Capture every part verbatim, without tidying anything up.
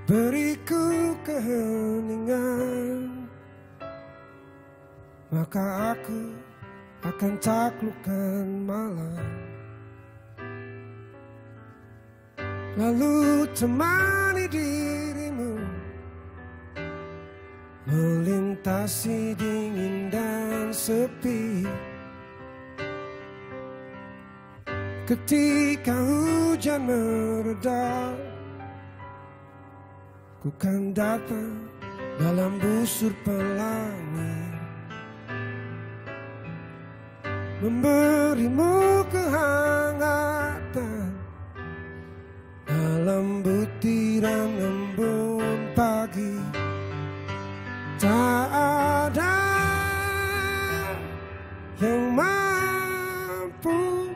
Beriku keheningan, maka aku akan taklukkan malam. Lalu temani dirimu melintasi dingin dan sepi. Ketika hujan mereda, ku kan datang dalam busur pelangi, memberimu kehangatan dalam butiran embun pagi. Tak ada yang mampu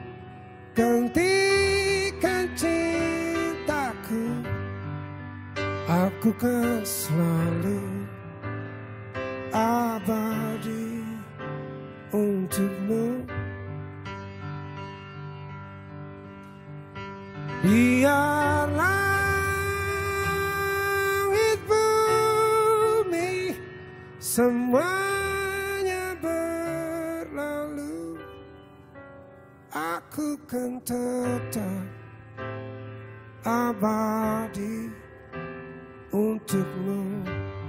gantikan cintaku. Aku kan selalu abadi untukmu. Biar langit bumi semuanya berlalu, aku kan tetap abadi untukmu.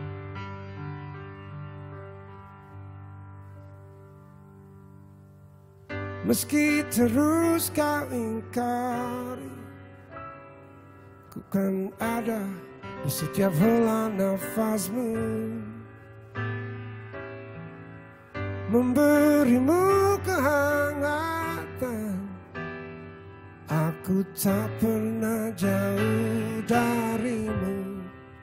Meski terus kau ingkari, ku kan ada di setiap hela nafasmu, memberimu kehangatan. Aku tak pernah jauh darimu.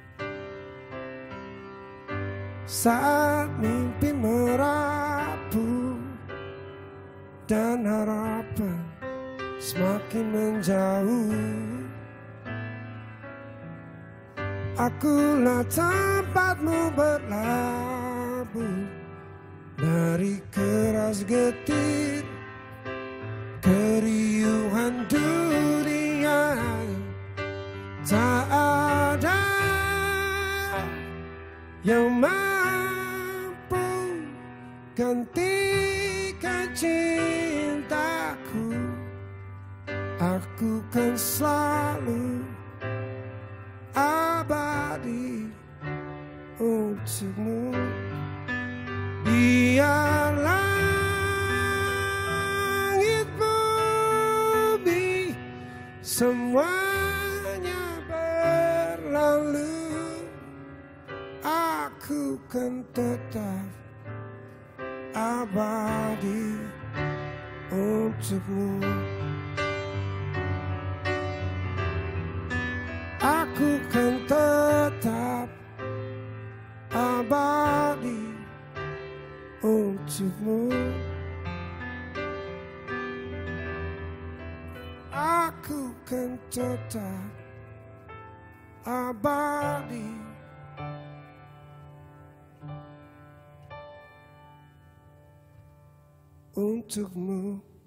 Saat mimpi merapu dan harapan semakin menjauh, akulah tempatmu berlabuh. Dari keras getir keriuhan dunia, tak ada yang mampu gantikan cintaku. Aku kan selalu abadi untukmu. Biar langit bumi semuanya berlalu, aku kan tetap abadi untukmu. Aku kan tetap abadi untukmu. Aku kan tetap abadi untukmu.